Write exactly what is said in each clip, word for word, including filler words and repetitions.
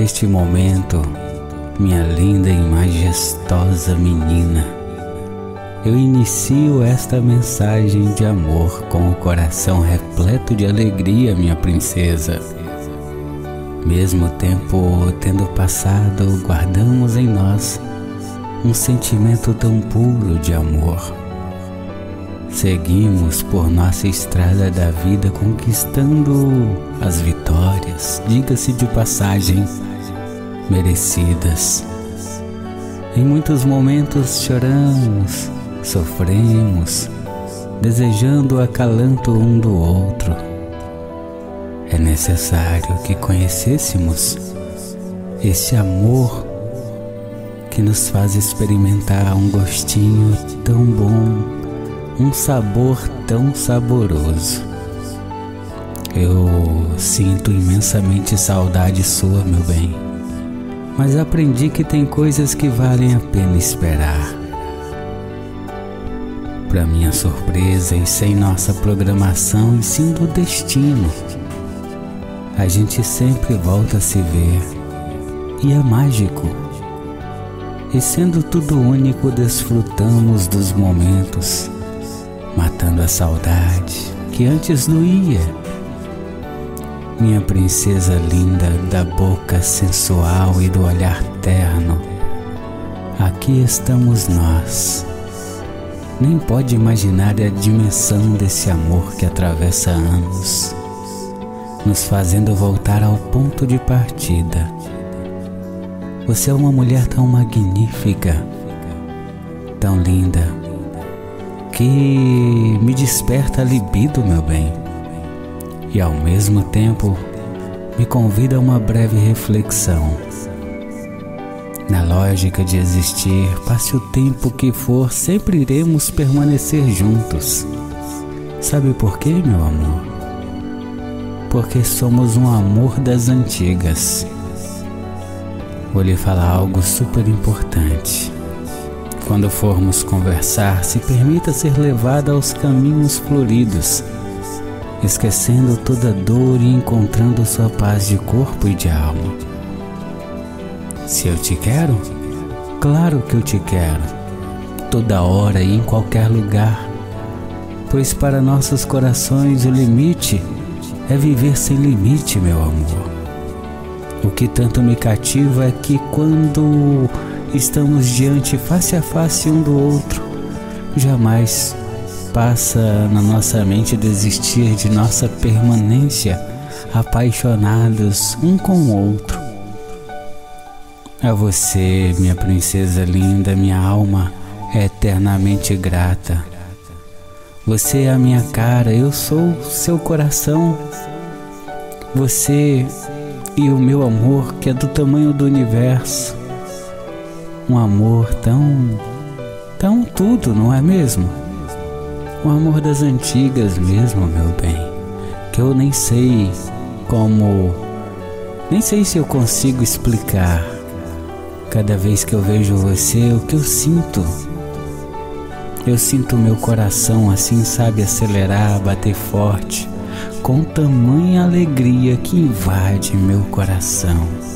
neste momento, minha linda e majestosa menina, eu inicio esta mensagem de amor com o coração repleto de alegria, minha princesa. Mesmo tempo tendo passado, guardamos em nós um sentimento tão puro de amor. Seguimos por nossa estrada da vida conquistando as vitórias, diga-se de passagem, merecidas. Em muitos momentos choramos, sofremos, desejando o acalanto um do outro. É necessário que conhecêssemos esse amor que nos faz experimentar um gostinho tão bom, um sabor tão saboroso. Eu sinto imensamente saudade sua, meu bem, mas aprendi que tem coisas que valem a pena esperar. Para minha surpresa e sem nossa programação e sim do destino, a gente sempre volta a se ver, e é mágico. E sendo tudo único, desfrutamos dos momentos, matando a saudade que antes doía. Minha princesa linda da boca sensual e do olhar terno, aqui estamos nós. Nem pode imaginar a dimensão desse amor que atravessa anos, nos fazendo voltar ao ponto de partida. Você é uma mulher tão magnífica, tão linda, que me desperta a libido, meu bem, e ao mesmo tempo me convida a uma breve reflexão. Na lógica de existir, passe o tempo que for, sempre iremos permanecer juntos. Sabe por quê, meu amor? Porque somos um amor das antigas. Vou lhe falar algo super importante. Quando formos conversar, se permita ser levada aos caminhos floridos, esquecendo toda dor e encontrando sua paz de corpo e de alma. Se eu te quero, claro que eu te quero, toda hora e em qualquer lugar, pois para nossos corações o limite é viver sem limite, meu amor. O que tanto me cativa é que quando estamos diante, face a face um do outro, jamais passa na nossa mente desistir de nossa permanência, apaixonados um com o outro. A você, minha princesa linda, minha alma é eternamente grata. Você é a minha cara, eu sou seu coração. Você e o meu amor, que é do tamanho do universo. Um amor tão, tão tudo, não é mesmo? Um amor das antigas mesmo, meu bem, que eu nem sei como, nem sei se eu consigo explicar. Cada vez que eu vejo você, o que eu sinto? Eu sinto meu coração assim, sabe, acelerar, bater forte, com tamanha alegria que invade meu coração.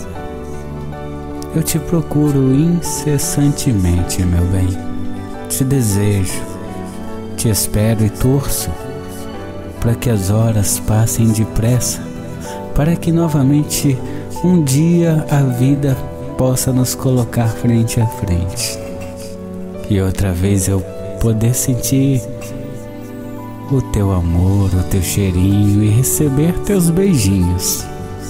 Eu te procuro incessantemente, meu bem. Te desejo, te espero e torço para que as horas passem depressa, para que novamente um dia a vida possa nos colocar frente a frente e outra vez eu poder sentir o teu amor, o teu cheirinho e receber teus beijinhos.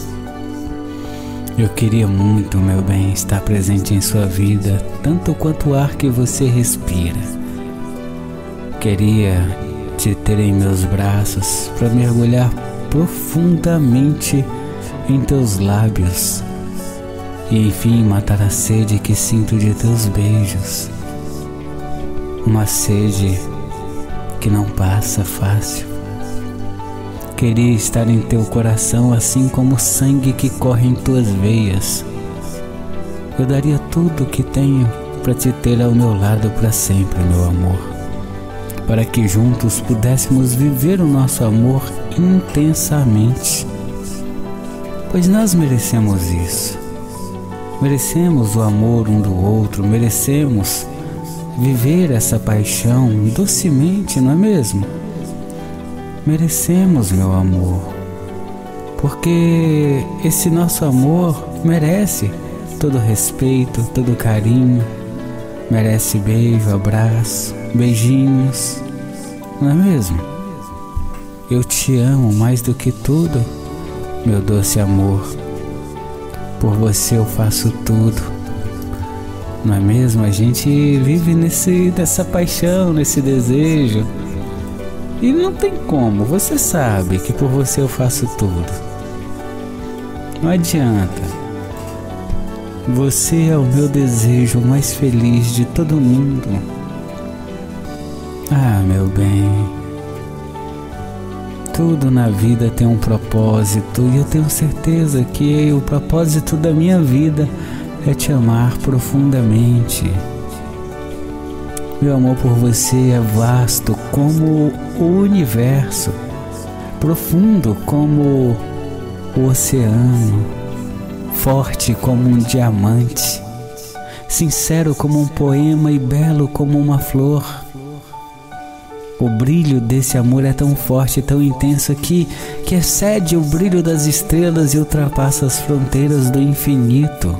Eu queria muito, meu bem, estar presente em sua vida, tanto quanto o ar que você respira. Queria te ter em meus braços para mergulhar profundamente em teus lábios e enfim matar a sede que sinto de teus beijos. Uma sede que não passa fácil. Queria estar em teu coração assim como o sangue que corre em tuas veias. Eu daria tudo o que tenho para te ter ao meu lado para sempre, meu amor, para que juntos pudéssemos viver o nosso amor intensamente, pois nós merecemos isso. Merecemos o amor um do outro, merecemos viver essa paixão docemente, não é mesmo? Merecemos, meu amor, porque esse nosso amor merece todo respeito, todo carinho, merece beijo, abraço, beijinhos, não é mesmo? Eu te amo mais do que tudo, meu doce amor. Por você eu faço tudo, não é mesmo? A gente vive nesse, nessa paixão, nesse desejo. E não tem como, você sabe que por você eu faço tudo. Não adianta. Você é o meu desejo mais feliz de todo mundo. Ah, meu bem. Tudo na vida tem um propósito e eu tenho certeza que o propósito da minha vida é te amar profundamente. Meu amor por você é vasto como o universo, profundo como o oceano, forte como um diamante, sincero como um poema e belo como uma flor. O brilho desse amor é tão forte, tão intenso que, que excede o brilho das estrelas e ultrapassa as fronteiras do infinito.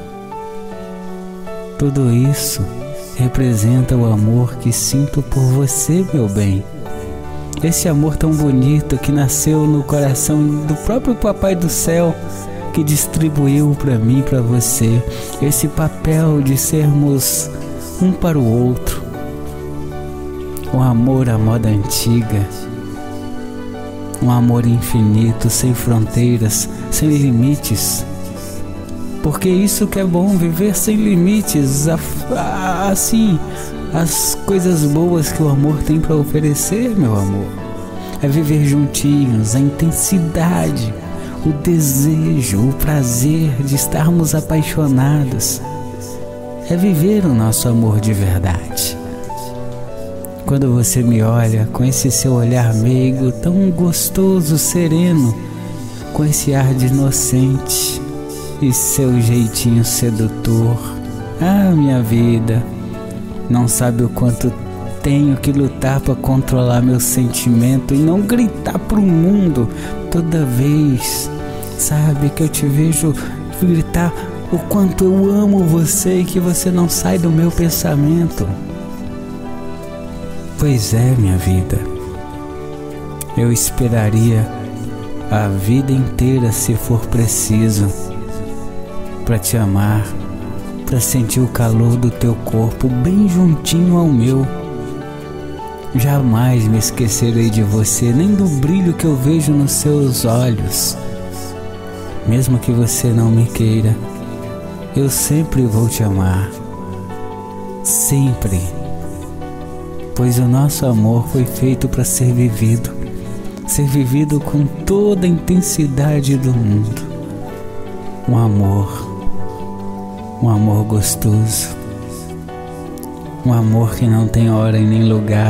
Tudo isso representa o amor que sinto por você, meu bem. Esse amor tão bonito que nasceu no coração do próprio Papai do Céu, que distribuiu para mim e para você esse papel de sermos um para o outro. Um amor à moda antiga, um amor infinito, sem fronteiras, sem limites. Porque isso que é bom, viver sem limites, assim, as coisas boas que o amor tem para oferecer, meu amor. É viver juntinhos, a intensidade, o desejo, o prazer de estarmos apaixonados. É viver o nosso amor de verdade. Quando você me olha com esse seu olhar meigo, tão gostoso, sereno, com esse ar de inocente e seu jeitinho sedutor. Ah, minha vida, não sabe o quanto tenho que lutar para controlar meu sentimento e não gritar pro mundo toda vez, sabe, que eu te vejo gritar o quanto eu amo você e que você não sai do meu pensamento. Pois é, minha vida, eu esperaria a vida inteira, se for preciso, para te amar, para sentir o calor do teu corpo bem juntinho ao meu. Jamais me esquecerei de você, nem do brilho que eu vejo nos seus olhos. Mesmo que você não me queira, eu sempre vou te amar, sempre. Pois o nosso amor foi feito para ser vivido, ser vivido com toda a intensidade do mundo. Um amor, um amor gostoso, um amor que não tem hora e nem lugar,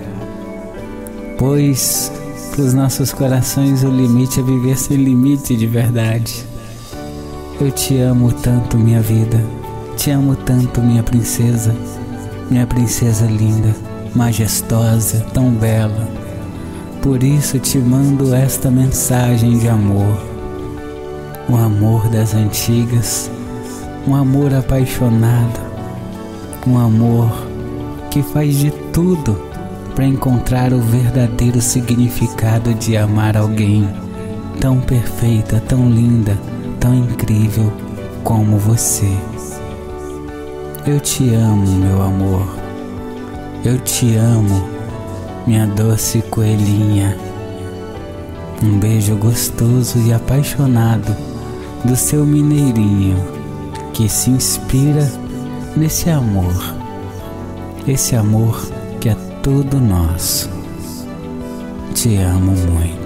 pois para os nossos corações o limite é viver sem limite de verdade. Eu te amo tanto, minha vida, te amo tanto, minha princesa, minha princesa linda, majestosa, tão bela. Por isso te mando esta mensagem de amor, o amor das antigas, um amor apaixonado, um amor que faz de tudo para encontrar o verdadeiro significado de amar alguém tão perfeita, tão linda, tão incrível como você. Eu te amo, meu amor. Eu te amo, minha doce coelhinha. Um beijo gostoso e apaixonado do seu mineirinho, que se inspira nesse amor, esse amor que é todo nosso. Te amo muito.